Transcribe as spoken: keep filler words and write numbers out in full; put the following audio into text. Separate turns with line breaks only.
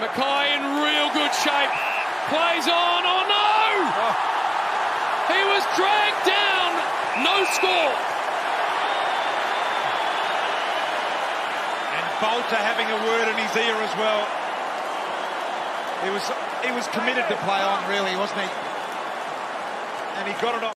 McKay in real good shape. Plays on. Oh no!
Oh.
He was dragged down. No score.
And Bolter having a word in his ear as well. He was he was committed to play on, really, wasn't he? And he got it off.